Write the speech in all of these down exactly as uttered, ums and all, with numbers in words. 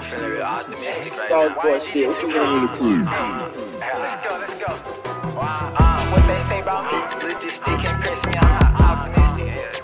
feeling real optimistic right South now. Boy shit, what you gonna need to cool? Let's go, let's go. Wow. Uh, what they say about me? Logistic can't press me, I'm not optimistic.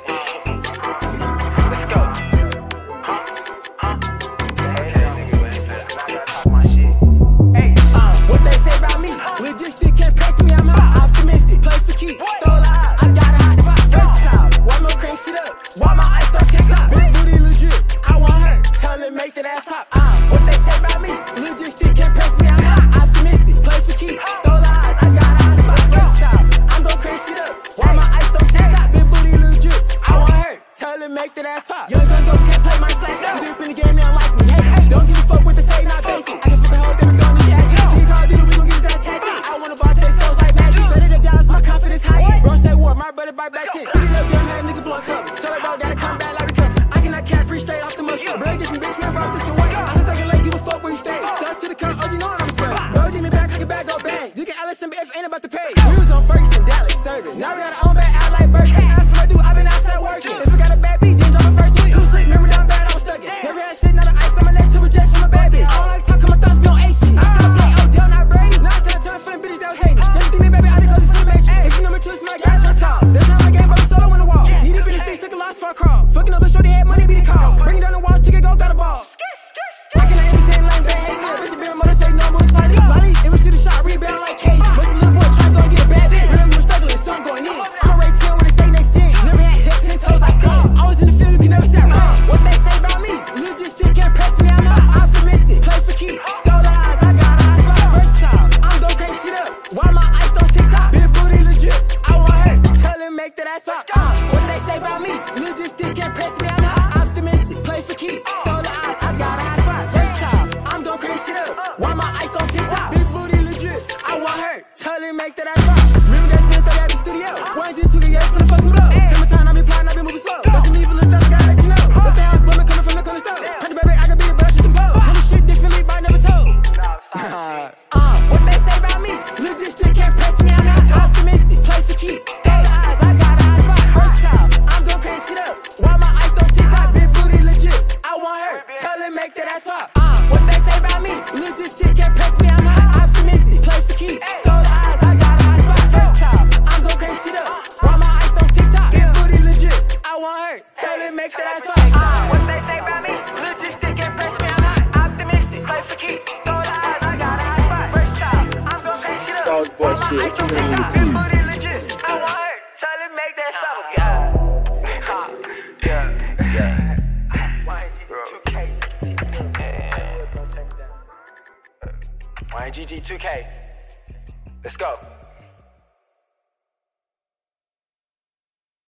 Let's go. Huh? Huh? Okay, nigga, listen. I gotta talk my shit. Hey. Uh, what they say about me? Logistic can't press me, I'm hot, optimistic. Play for keeps, stole a eye, I got a hot spot. Versatile, why no crank shit up? Why my ice on TikTok? Big booty legit, I want her. Tell her make that ass pop. Uh, what they say about me? Logistic can't press me, I'm hot, optimistic. Play for keeps, stole a eyes, I got a hot spot. Versatile, I'm gon' crank shit up. Why my ice on TikTok? Big booty legit, I want her. Tell her make that ass pop. Young gun go can't play my flash. You deep in the game, they unlikely. Hey, don't give a fuck what they say, not basic. I can flip a hoe, then we gon' need action. G Call Duty, we gon' get his ass tactic. I wanna bar taste stones like magic. thirty to Dallas, my confidence high. Bro say war, my brother by back ten. Put it up, damn, had nigga blood cover. Tell her bro, gotta come back like recover. I cannot cat free straight off the muscle. Bird different bitch, man, rock this away. I was thinking like, give a fuck where you stay. Stuck to the count, oh, you know what I'm spread. Bro, give me back, I can back, go bang. You can Alice and B F ain't about to pay. We was on Ferguson, Dallas, serving. Now we got our own bad out like Birkin. Ask what I do, I been outside working. If we got a bad beat, then jump the first one. Two sleep, remember down bad, I was stuck in. Never had shit, not an ice on my neck to reject from a bad bitch. I don't like talking, my thoughts be on H shit. I just gotta play Odell, not Brady. Now it's time to turn for them bitches that was hating. Just give me, baby, I did close it for the matrix. If you number two, it's my gas for the top. There's time I game, but I'm solo on the wall. Need up in the sticks, took a loss for a crawl. Fucking up a shorty, had money, be the call. Bring it down the walls, chicken go, got a ball. I cannot entertain lames, they hate me. A bitch a bit of motor, say no move slightly. Lolly, if we shoot a shot, rebound like Cage. What's a little boy, try to go and get a bad bitch. Really, we were struggling, so I'm going in. I'm a rate ten when they say next gen. Never had hip, ten toes, I stand. I was in the field, you never sat wrong. What they say about me? Logistic can't press me, I'm not optimistic. Play for keeps, stole the eyes, I got a hot spot. Versatile, I'm gon' crank shit up. Why my ice on TikTok? Big booty legit, I want her. Tell her make that ass pop. Uh, what they say about me? Logistic can't press me, I'm not optimistic. Play for keeps, stole the eyes, I got a hot spot. Versatile, I'm gon' crank shit up. Why my ice on TikTok? Big booty legit, I want her. Tell her make that ass pop. Remember that spin thirty at the studio? One G two, yeah, finna fucking blow. Tell me time, I be plotting, I be moving slow. That's an evil little thoughts, gotta let you know. What's the house woman coming from the corner store? Cut the baby, I got beat it, but I shoot them pole. Homie shit differently, but I never told. Uh, what they say about me? Logistic can't press me, I'm not optimistic. Play for keeps, stole the eyes, I got a hot spot. Versatile, I'm gon' crank shit up. Why my ice on TikTok? Big booty legit, I want her. Tell her make that ass pop. Uh, what they say about me? Logistic can't press me, I'm not optimistic. Play for keeps, stole the eyes, I got a hot spot. Versatile, I'm gon' crank shit up. Why my ice on TikTok? Big booty legit, I want her. Tell her make that ass pop. Uh, what they say about me? Logistic can't press me, I'm not optimistic. Play for keeps, stole the eyes, I got a hot spot. Versatile, I'm gon' crank shit up. South Boy shit, what you gonna need to Big cool? booty legit, I want her. Tell her make that stop again. Yeah, yeah. Y G G two K. Y G G two K. Let's go.